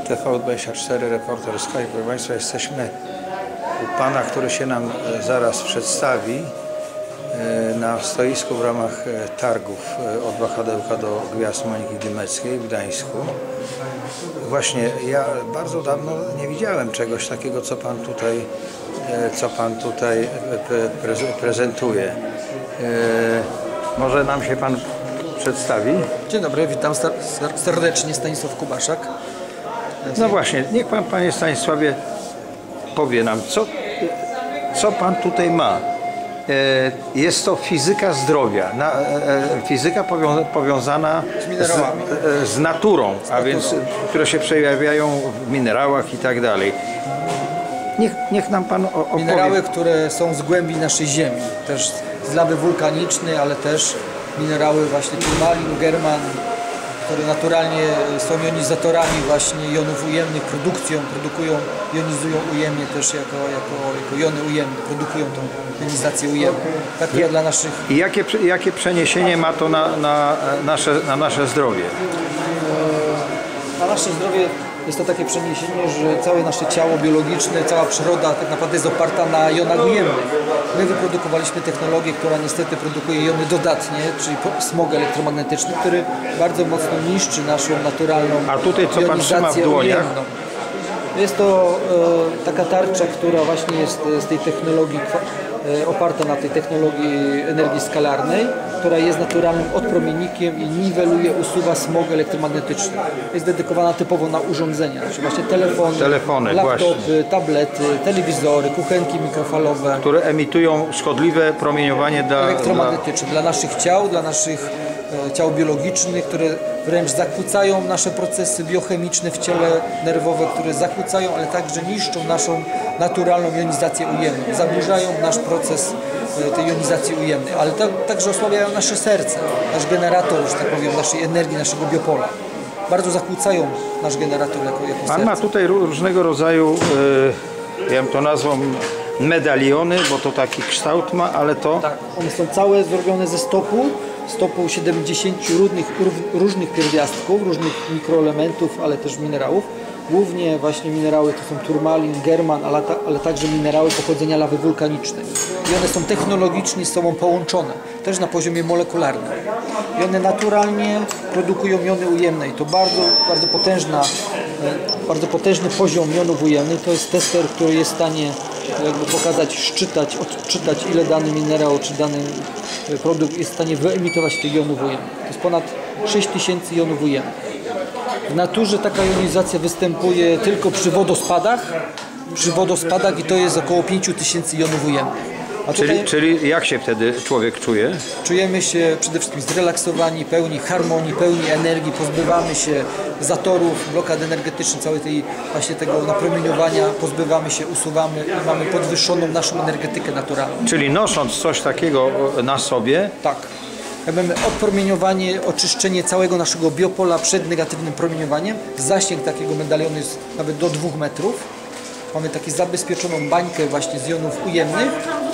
TV24, reporter Sky. Proszę Państwa, jesteśmy u Pana, który się nam zaraz przedstawi na stoisku w ramach targów od wahadełka do gwiazd Moniki Dymeckiej w Gdańsku. Właśnie ja bardzo dawno nie widziałem czegoś takiego, co Pan tutaj prezentuje. Może nam się Pan przedstawi? Dzień dobry, witam serdecznie, Stanisław Kubaszak. No właśnie, niech Pan, Panie Stanisławie, powie nam, co Pan tutaj ma. Jest to fizyka zdrowia, fizyka powiązana z naturą, a więc które się przejawiają w minerałach i tak dalej. Niech nam Pan opowie. Minerały, które są z głębi naszej ziemi, też z lawy wulkanicznej, ale też minerały właśnie turmalin, german, które naturalnie są jonizatorami właśnie jonów ujemnych, jonizują ujemnie też jako jony ujemne, produkują tą jonizację ujemną. Tak ja dla naszych... I jakie przeniesienie ma to na nasze zdrowie? Na nasze zdrowie jest to takie przeniesienie, że całe nasze ciało biologiczne, cała przyroda tak naprawdę jest oparta na jonach ujemnych. My wyprodukowaliśmy technologię, która niestety produkuje jony dodatnie, czyli smog elektromagnetyczny, który bardzo mocno niszczy naszą naturalną jonizację. A tutaj co Pan trzyma w dłoniach? Ujemną. Jest to taka tarcza, która właśnie jest z tej technologii oparta na tej technologii energii skalarnej, która jest naturalnym odpromiennikiem i niweluje, usuwa smog elektromagnetyczny. Jest dedykowana typowo na urządzenia, czyli właśnie telefony, laptopy, właśnie tablety, telewizory, kuchenki mikrofalowe, które emitują szkodliwe promieniowanie elektromagnetyczne dla naszych ciał, dla naszych ciał biologicznych, które wręcz zakłócają nasze procesy biochemiczne w ciele, nerwowe, które zakłócają, ale także niszczą naszą naturalną jonizację ujemną, zaburzają nasz proces tej jonizacji ujemnej, ale także osłabiają nasze serce, nasz generator, że tak powiem, naszej energii, naszego biopola. Bardzo zakłócają nasz generator jako serce. Pan ma tutaj różnego rodzaju, ja bym to nazwał, medaliony, bo to taki kształt ma, ale to... Tak, one są całe zrobione ze stopu 70 różnych pierwiastków, różnych mikroelementów, ale też minerałów. Głównie właśnie minerały to są turmalin, german, ale także minerały pochodzenia lawy wulkanicznej. I one są technologicznie z sobą połączone, też na poziomie molekularnym. I one naturalnie produkują jony ujemne. I to bardzo potężny poziom jonów ujemnych. To jest tester, który jest w stanie jakby pokazać, odczytać, ile dany minerał czy dany produkt jest w stanie wyemitować tych jonów ujemnych. To jest ponad 6000 jonów ujemnych. W naturze taka jonizacja występuje tylko przy wodospadach i to jest około 5000 jonów ujemnych. Czyli jak się wtedy człowiek czuje? Czujemy się przede wszystkim zrelaksowani, pełni harmonii, pełni energii, pozbywamy się zatorów, blokad energetycznych, całej tego napromieniowania, pozbywamy się, usuwamy i mamy podwyższoną naszą energetykę naturalną. Czyli nosząc coś takiego na sobie... Tak. Mamy odpromieniowanie, oczyszczenie całego naszego biopola przed negatywnym promieniowaniem. Zasięg takiego medalionu jest nawet do 2 metrów. Mamy taką zabezpieczoną bańkę właśnie z jonów ujemnych.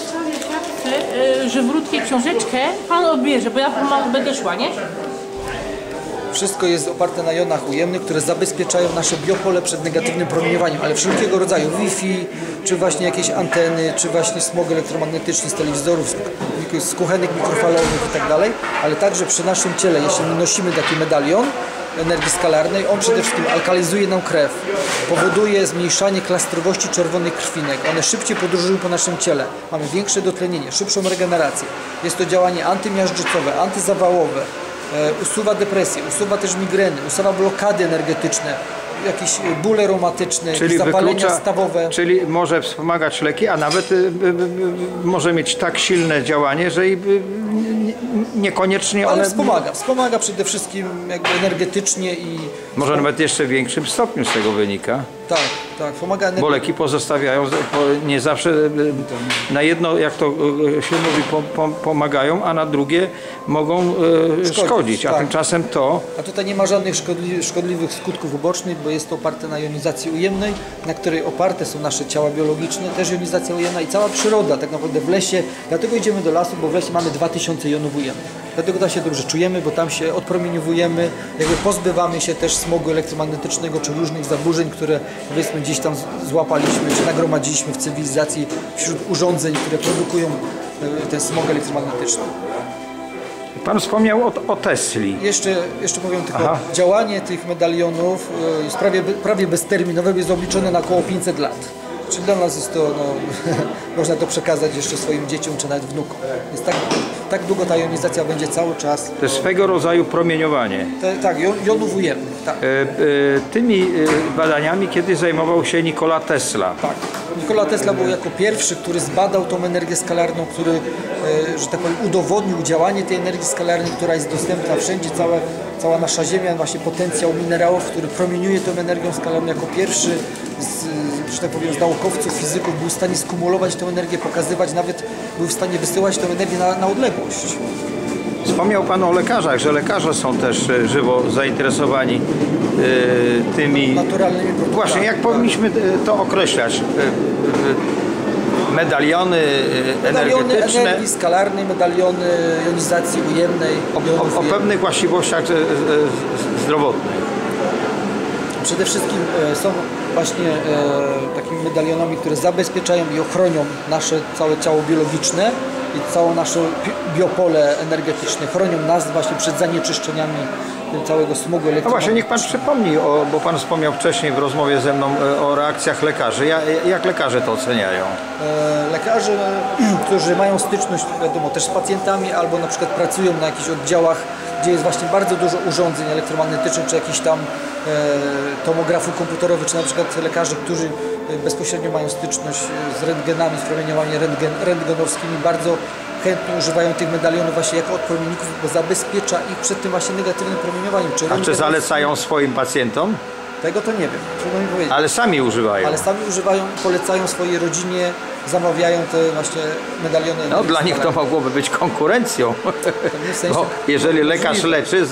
Żywrótkę, książeczkę Pan odbierze, bo ja będę szła, nie? Wszystko jest oparte na jonach ujemnych, które zabezpieczają nasze biopole przed negatywnym promieniowaniem, ale wszelkiego rodzaju Wi-Fi, czy właśnie jakieś anteny, czy właśnie smog elektromagnetyczny z telewizorów, z kuchenek mikrofalowych i tak dalej, ale także przy naszym ciele, jeśli nosimy taki medalion energii skalarnej, on przede wszystkim alkalizuje nam krew, powoduje zmniejszanie klastrowości czerwonych krwinek, one szybciej podróżują po naszym ciele, mamy większe dotlenienie, szybszą regenerację. Jest to działanie antymiażdżycowe, antyzawałowe, usuwa depresję, usuwa też migreny, usuwa blokady energetyczne, jakieś bóle reumatyczne, zapalenia stawowe. Czyli może wspomagać leki, a nawet może mieć tak silne działanie, że niekoniecznie ale one... Wspomaga przede wszystkim jakby energetycznie i... Może nawet jeszcze w większym stopniu z tego wynika. Tak, pomaga. Bo leki pozostawiają, nie zawsze na jedno, jak to się mówi, pomagają, a na drugie mogą szkodzić, a tymczasem to... A tutaj nie ma żadnych szkodliwych skutków ubocznych, bo jest to oparte na jonizacji ujemnej, na której oparte są nasze ciała biologiczne, też jonizacja ujemna i cała przyroda, tak naprawdę w lesie, dlatego idziemy do lasu, bo w lesie mamy 2000 jonów ujemnych. dlatego tam się dobrze czujemy, bo tam się odpromieniowujemy, jakby pozbywamy się też smogu elektromagnetycznego czy różnych zaburzeń, które powiedzmy gdzieś tam złapaliśmy czy nagromadziliśmy w cywilizacji wśród urządzeń, które produkują ten smog elektromagnetyczny. Pan wspomniał o Tesli. Jeszcze powiem tylko, działanie tych medalionów jest prawie bezterminowe, jest obliczone na około 500 lat. Czyli dla nas jest to, można to przekazać jeszcze swoim dzieciom czy nawet wnukom. Jest tak długo ta jonizacja będzie cały czas. To jest swego rodzaju promieniowanie. Tak, jonów ujemnych. Tak. Tymi badaniami kiedyś zajmował się Nikola Tesla. Tak. Nikola Tesla był jako pierwszy, który zbadał tą energię skalarną, który, że tak powiem, udowodnił działanie tej energii skalarnej, która jest dostępna wszędzie, cała nasza Ziemia, właśnie potencjał minerałów, który promieniuje tą energią skalarną jako pierwszy że tak powiem, z naukowców, fizyków był w stanie skumulować tę energię, pokazywać, nawet był w stanie wysyłać tę energię na odległość. Wspomniał Pan o lekarzach, że lekarze są też żywo zainteresowani tymi naturalnymi produktami. Właśnie, jak powinniśmy to określać? Medaliony energetyczne. Energii skalarnej, medaliony jonizacji ujemnej. O pewnych właściwościach zdrowotnych. Przede wszystkim są właśnie takimi medalionami, które zabezpieczają i ochronią nasze całe ciało biologiczne i całe nasze biopole energetyczne. Chronią nas właśnie przed zanieczyszczeniami całego smogu elektromagnetycznego. No właśnie, niech Pan przypomni, bo Pan wspomniał wcześniej w rozmowie ze mną o reakcjach lekarzy. Jak lekarze to oceniają? Lekarze, którzy mają styczność, wiadomo, też z pacjentami albo na przykład pracują na jakichś oddziałach, gdzie jest właśnie bardzo dużo urządzeń elektromagnetycznych, czy jakichś tam tomografów komputerowych, czy na przykład lekarze, którzy bezpośrednio mają styczność z rentgenami, z promieniowaniem rentgenowskimi, bardzo chętnie używają tych medalionów właśnie jako odpromienników, bo zabezpiecza ich przed tym właśnie negatywnym promieniowaniem. Czy zalecają swoim pacjentom? Tego to nie wiem, trudno mi powiedzieć. Ale sami używają. Ale sami używają, polecają swojej rodzinie, zamawiają te właśnie medaliony. No dla nich to mogłoby być konkurencją. W sensie, bo jeżeli lekarz leczy,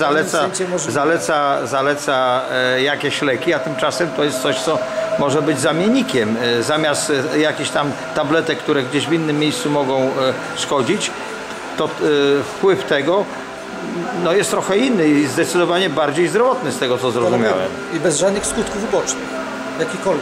zaleca jakieś leki, a tymczasem to jest coś, co może być zamiennikiem. Zamiast jakichś tam tabletek, które gdzieś w innym miejscu mogą szkodzić, to wpływ tego jest trochę inny i zdecydowanie bardziej zdrowotny z tego, co zrozumiałem. I bez żadnych skutków ubocznych, jakikolwiek.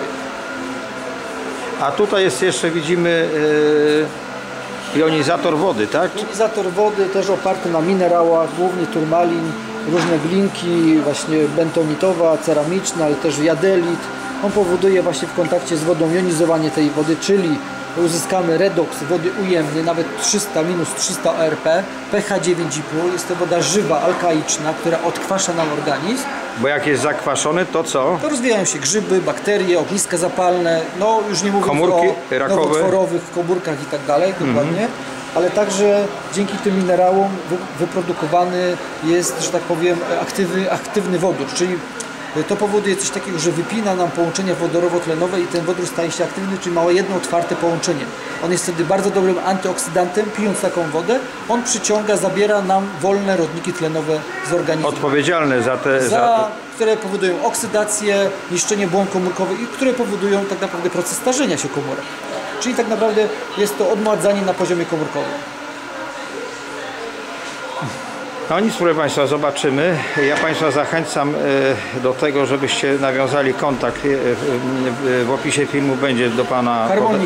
A tutaj jest jeszcze, widzimy, jonizator wody, tak? Jonizator wody też oparty na minerałach, głównie turmalin, różne glinki, właśnie bentonitowa, ceramiczna, ale też jadelit. On powoduje właśnie w kontakcie z wodą jonizowanie tej wody, czyli uzyskamy redoks wody ujemny, nawet 300, minus 300 ORP, pH 9,5, jest to woda żywa, alkaiczna, która odkwasza nam organizm. Bo jak jest zakwaszony, to co? To rozwijają się grzyby, bakterie, ogniska zapalne, już nie mówiąc komórki o rakowe, nowotworowych komórkach i tak dalej, dokładnie. Ale także dzięki tym minerałom wyprodukowany jest, że tak powiem, aktywny wodór, czyli to powoduje coś takiego, że wypina nam połączenia wodorowo-tlenowe i ten wodór staje się aktywny, czyli ma jedno otwarte połączenie. On jest wtedy bardzo dobrym antyoksydantem, pijąc taką wodę, on przyciąga, zabiera nam wolne rodniki tlenowe z organizmu. Odpowiedzialne za te... które powodują oksydację, niszczenie błon komórkowych i które powodują tak naprawdę proces starzenia się komórek. Czyli tak naprawdę jest to odmładzanie na poziomie komórkowym. No nic, proszę Państwa, zobaczymy. Ja Państwa zachęcam do tego, żebyście nawiązali kontakt. W opisie filmu będzie do Pana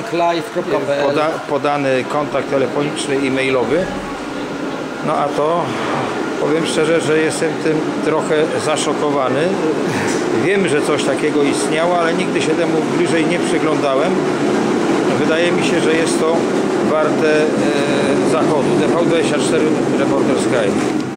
podany kontakt telefoniczny i mailowy. No a to powiem szczerze, że jestem tym trochę zaszokowany. Wiem, że coś takiego istniało, ale nigdy się temu bliżej nie przyglądałem. Wydaje mi się, że jest to warte zachodu. TV24 Reporter Sky.